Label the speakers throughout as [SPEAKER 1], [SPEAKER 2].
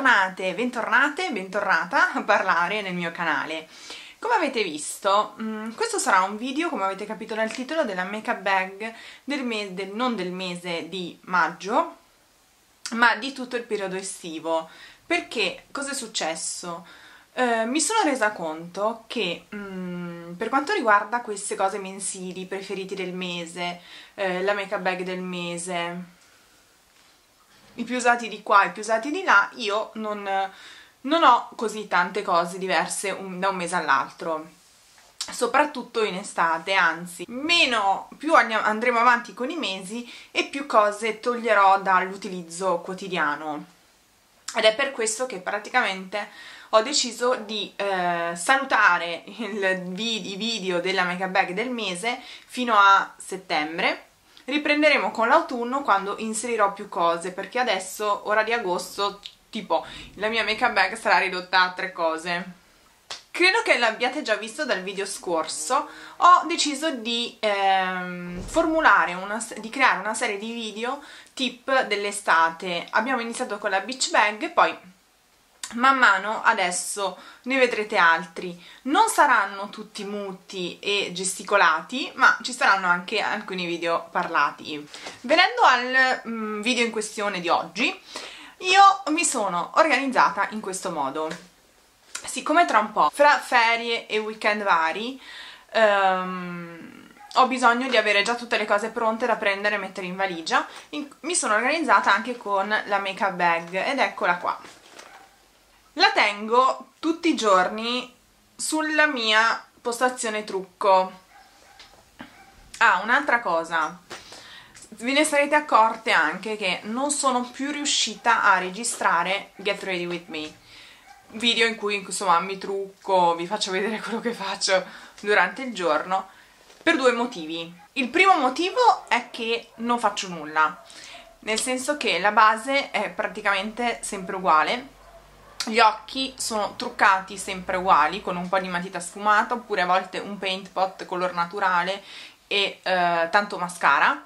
[SPEAKER 1] bentornate, bentornate, bentornata a parlare nel mio canale. Come avete visto, questo sarà un video, come avete capito dal titolo, della make up bag non del mese di maggio, ma di tutto il periodo estivo. Perché cosa è successo? Mi sono resa conto che per quanto riguarda queste cose mensili, preferiti del mese, la make up bag del mese, i più usati di qua, i più usati di là, io non ho così tante cose diverse da un mese all'altro, soprattutto in estate, anzi, più andremo avanti con i mesi e più cose toglierò dall'utilizzo quotidiano. Ed è per questo che praticamente ho deciso di salutare i video della make up bag del mese fino a settembre. Riprenderemo con l'autunno quando inserirò più cose, perché adesso, ora di agosto, tipo la mia make up bag sarà ridotta a 3 cose. Credo che l'abbiate già visto dal video scorso. Ho deciso di creare una serie di video tip dell'estate. Abbiamo iniziato con la beach bag, poi man mano adesso ne vedrete altri. Non saranno tutti muti e gesticolati, ma ci saranno anche alcuni video parlati. Venendo al video in questione di oggi, io mi sono organizzata in questo modo. Siccome tra un po', fra ferie e weekend vari, ho bisogno di avere già tutte le cose pronte da prendere e mettere in valigia, mi sono organizzata anche con la make up bag, ed eccola qua. La tengo tutti i giorni sulla mia postazione trucco. Un'altra cosa, ve ne sarete accorte anche che non sono più riuscita a registrare Get Ready With Me, video in cui insomma mi trucco, vi faccio vedere quello che faccio durante il giorno, per 2 motivi. Il primo motivo è che non faccio nulla, nel senso che la base è praticamente sempre uguale. Gli occhi sono truccati sempre uguali, con un po' di matita sfumata, oppure a volte un paint pot color naturale e tanto mascara.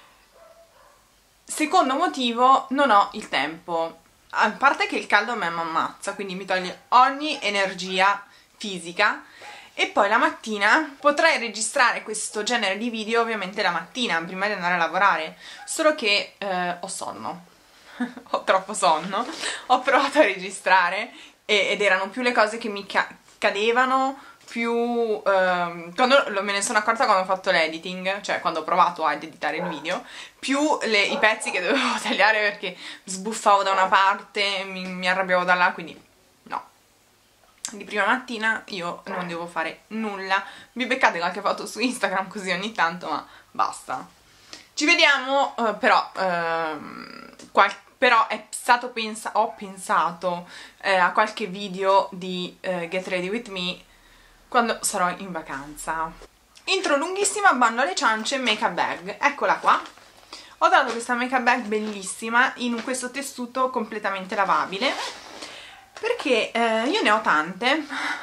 [SPEAKER 1] Secondo motivo, non ho il tempo. A parte che il caldo a me mi ammazza, quindi mi toglie ogni energia fisica. E poi la mattina potrei registrare questo genere di video ovviamente la mattina, prima di andare a lavorare, solo che ho sonno. Ho troppo sonno, ho provato a registrare ed erano più le cose che mi cadevano, più quando me ne sono accorta quando ho fatto l'editing, cioè quando ho provato ad editare il video, più i pezzi che dovevo tagliare perché sbuffavo da una parte, mi arrabbiavo da là, quindi no. Di prima mattina io non devo fare nulla. Vi beccate qualche foto su Instagram così ogni tanto, ma basta. Ci vediamo, però è stato ho pensato a qualche video di Get Ready With Me quando sarò in vacanza. Intro lunghissima, bando alle ciance, make up bag. Eccola qua. Ho dato questa make up bag bellissima in questo tessuto completamente lavabile, perché io ne ho tante,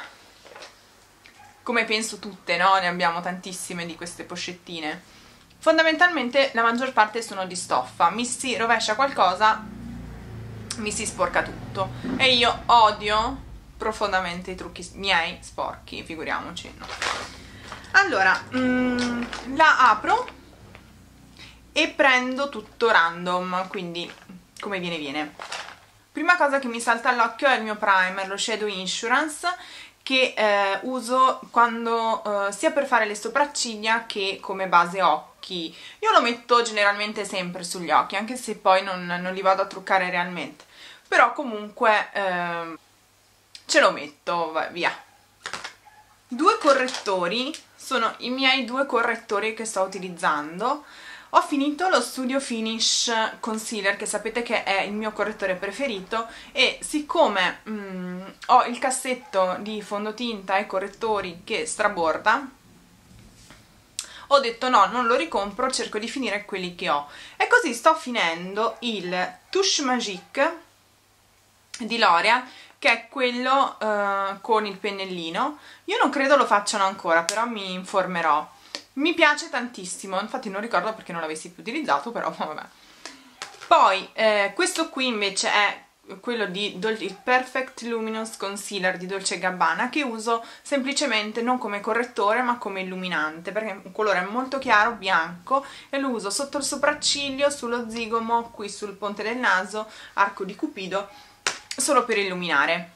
[SPEAKER 1] come penso tutte, no? Ne abbiamo tantissime di queste pochettine. Fondamentalmente la maggior parte sono di stoffa, mi si rovescia qualcosa, mi si sporca tutto, e io odio profondamente i trucchi miei sporchi, figuriamoci, no. Allora, la apro e prendo tutto random, quindi come viene. Prima cosa che mi salta all'occhio è il mio primer, lo Shadow Insurance, che uso quando sia per fare le sopracciglia che come base occhi. Io lo metto generalmente sempre sugli occhi, anche se poi non li vado a truccare realmente, però comunque ce lo metto, via. 2 correttori, sono i miei 2 correttori che sto utilizzando. Ho finito lo Studio Finish Concealer, che sapete che è il mio correttore preferito, e siccome ho il cassetto di fondotinta e correttori che straborda, ho detto no, non lo ricompro, cerco di finire quelli che ho. E così sto finendo il Touche Magique di L'Oreal, che è quello con il pennellino. Io non credo lo facciano ancora, però mi informerò. Mi piace tantissimo, infatti non ricordo perché non l'avessi più utilizzato, però vabbè. Poi questo qui invece è quello di il Perfect Luminous Concealer di Dolce & Gabbana, che uso semplicemente non come correttore ma come illuminante, perché è un colore molto chiaro, bianco, e lo uso sotto il sopracciglio, sullo zigomo, qui sul ponte del naso, arco di Cupido, solo per illuminare.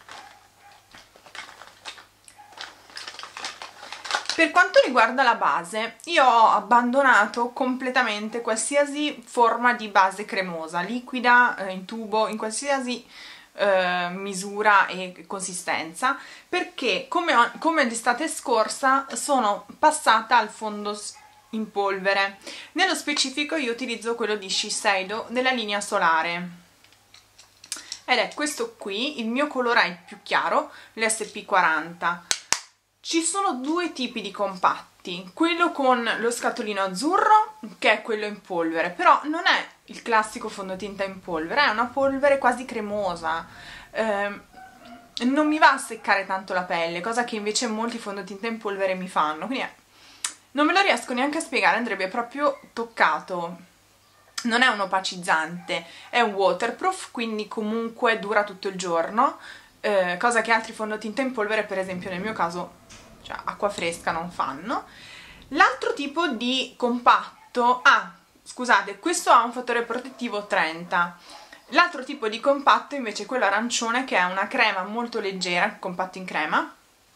[SPEAKER 1] Per quanto riguarda la base, io ho abbandonato completamente qualsiasi forma di base cremosa, liquida, in tubo, in qualsiasi misura e consistenza, perché come l'estate scorsa sono passata al fondo in polvere. Nello specifico io utilizzo quello di Shiseido della linea solare, ed è questo qui. Il mio colore è il più chiaro, l'SP40. Ci sono due tipi di compatti, quello con lo scatolino azzurro, che è quello in polvere, però non è il classico fondotinta in polvere, è una polvere quasi cremosa, non mi va a seccare tanto la pelle, cosa che invece molti fondotinta in polvere mi fanno, quindi non me lo riesco neanche a spiegare, andrebbe proprio toccato. Non è un opacizzante, è un waterproof, quindi comunque dura tutto il giorno, cosa che altri fondotinta in polvere, per esempio nel mio caso, cioè acqua fresca, non fanno. L'altro tipo di compatto, scusate, questo ha un fattore protettivo 30. L'altro tipo di compatto invece è quello arancione, che è una crema molto leggera, compatto in crema,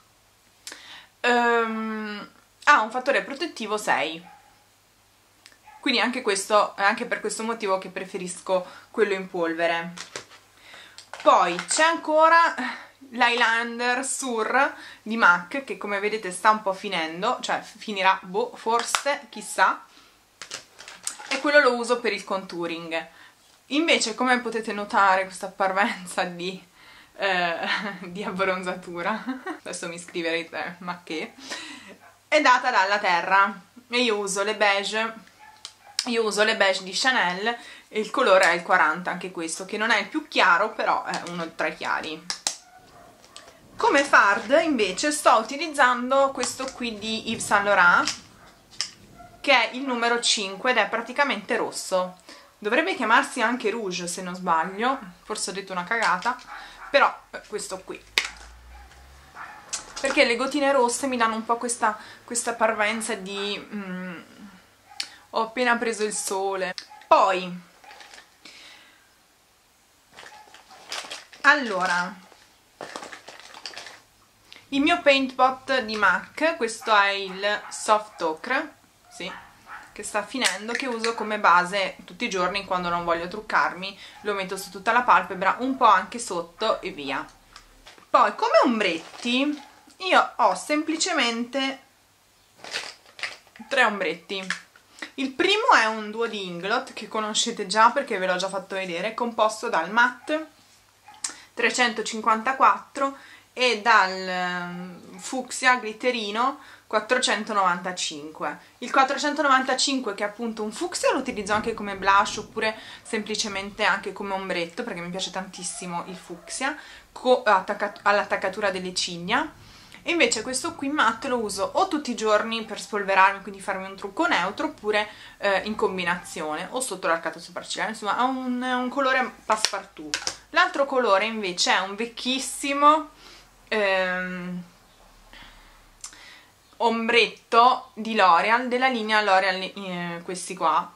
[SPEAKER 1] ha un fattore protettivo 6. Quindi anche questo, è anche per questo motivo che preferisco quello in polvere. Poi c'è ancora l'eyeliner Sur di MAC, che come vedete sta un po' finendo, cioè finirà, boh, forse, chissà, e quello lo uso per il contouring. Invece, come potete notare, questa parvenza di abbronzatura, adesso mi scriverete ma che, è data dalla Terra, e io uso le beige di Chanel, e il colore è il 40, anche questo, che non è il più chiaro, però è uno tra i chiari. Come fard invece sto utilizzando questo qui di Yves Saint Laurent, che è il numero 5 ed è praticamente rosso. Dovrebbe chiamarsi anche rouge se non sbaglio, forse ho detto una cagata, però questo qui. Perché le gotine rosse mi danno un po' questa parvenza di ho appena preso il sole. Poi, allora, il mio paint pot di MAC, questo è il Soft Ochre, sì, che sta finendo, che uso come base tutti i giorni quando non voglio truccarmi, lo metto su tutta la palpebra, un po' anche sotto e via. Poi come ombretti io ho semplicemente 3 ombretti. Il primo è un duo di Inglot, che conoscete già perché ve l'ho già fatto vedere, composto dal matte 354 e dal fucsia glitterino 495. Il 495, che è appunto un fucsia, lo utilizzo anche come blush oppure semplicemente anche come ombretto, perché mi piace tantissimo il fucsia all'attaccatura delle ciglia. E invece questo qui matte lo uso o tutti i giorni per spolverarmi, quindi farmi un trucco neutro, oppure in combinazione o sotto l'arcato sopraccigliare. Insomma, ha un colore passepartout. L'altro colore invece è un vecchissimo ombretto di L'Oreal, della linea L'Oreal, questi qua,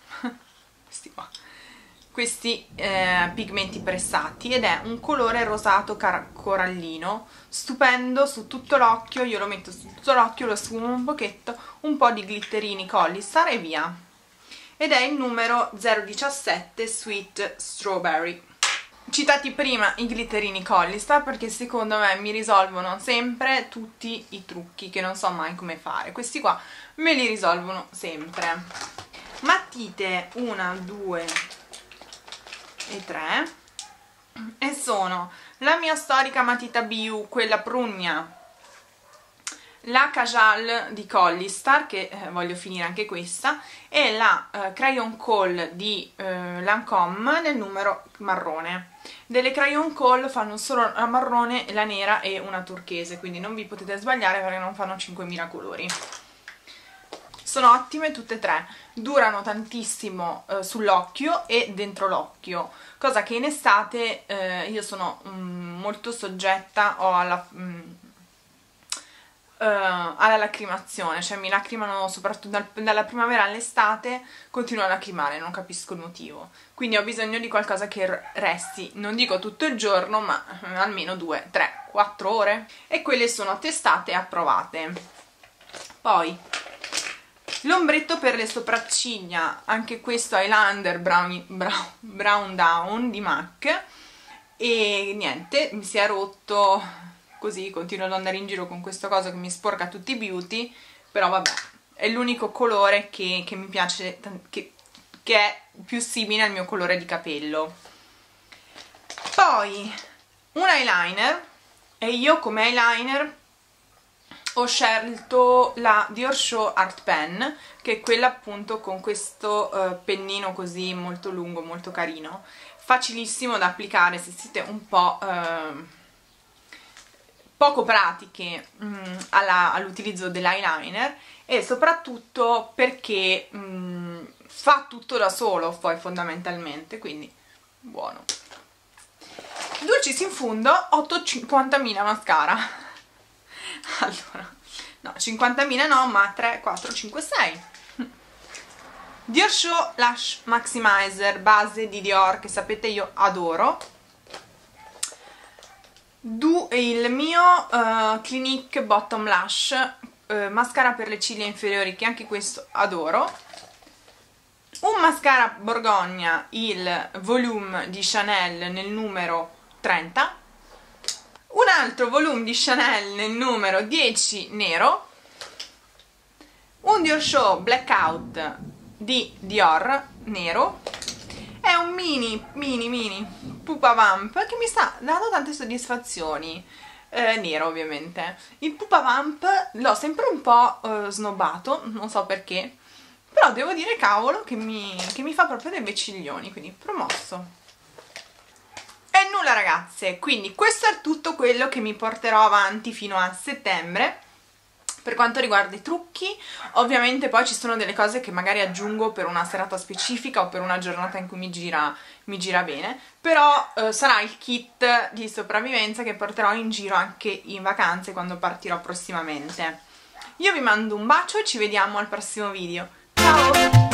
[SPEAKER 1] questi pigmenti pressati, ed è un colore rosato corallino, stupendo su tutto l'occhio. Io lo metto su tutto l'occhio, lo sfumo un pochetto, un po' di glitterini Collistar e via. Ed è il numero 017 Sweet Strawberry. Citati prima i glitterini Collistar perché secondo me mi risolvono sempre tutti i trucchi che non so mai come fare. Questi qua me li risolvono sempre. Matite 1, 2 e 3, e sono la mia storica matita BU, quella prugna, la Kajal di Collistar, che voglio finire anche questa, e la Crayon Kohl di Lancôme nel numero marrone. Delle Crayon Kohl fanno solo la marrone, la nera e una turchese, quindi non vi potete sbagliare perché non fanno 5000 colori. sono ottime tutte e tre, durano tantissimo sull'occhio e dentro l'occhio, cosa che in estate io sono molto soggetta alla lacrimazione, cioè mi lacrimano soprattutto dalla primavera all'estate, continuo a lacrimare, non capisco il motivo, quindi ho bisogno di qualcosa che resti, non dico tutto il giorno, ma almeno 2, 3, 4 ore, e quelle sono testate e approvate. Poi l'ombretto per le sopracciglia, anche questo Eyeliner Brown Down di MAC, e niente, mi si è rotto, così continuo ad andare in giro con questo coso che mi sporca tutti i beauty, però vabbè, è l'unico colore che mi piace, che è più simile al mio colore di capello. Poi un eyeliner, e io come eyeliner ho scelto la Dior Show Art Pen, che è quella appunto con questo pennino così molto lungo, molto carino, facilissimo da applicare se siete un po' poco pratiche all'utilizzo dell'eyeliner, e soprattutto perché fa tutto da solo poi fondamentalmente, quindi buono. Dulcis in fundo 850.000 mascara. Allora, no, 50.000 no, ma 3, 4, 5, 6. Dior Show Lash Maximizer base di Dior, che sapete io adoro. Il mio Clinique Bottom Lash mascara per le ciglia inferiori, che anche questo adoro. Un mascara Borgogna, il Volume di Chanel nel numero 30. Un altro Volume di Chanel nel numero 10 nero. Un Dior Show Blackout di Dior nero. È un mini Pupa Vamp che mi sta dando tante soddisfazioni, nero ovviamente. Il Pupa Vamp l'ho sempre un po' snobbato, non so perché, però devo dire, cavolo, che mi fa proprio dei becciglioni, quindi promosso. E nulla ragazze, quindi questo è tutto quello che mi porterò avanti fino a settembre. Per quanto riguarda i trucchi, ovviamente poi ci sono delle cose che magari aggiungo per una serata specifica o per una giornata in cui mi gira bene, però sarà il kit di sopravvivenza che porterò in giro anche in vacanze quando partirò prossimamente. Io vi mando un bacio e ci vediamo al prossimo video. Ciao!